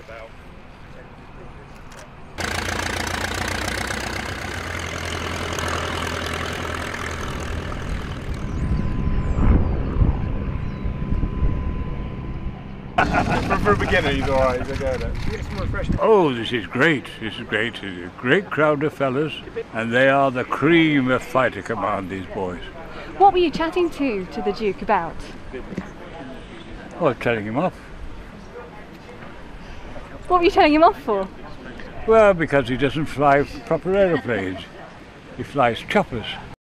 For a beginner, he's alright. He's okay with it. Oh, this is great. This is great. It's a great crowd of fellas, and they are the cream of fighter command, these boys. What were you chatting to the Duke about? Oh, telling him off. What were you telling him off for? Well, because he doesn't fly proper aeroplanes. He flies choppers.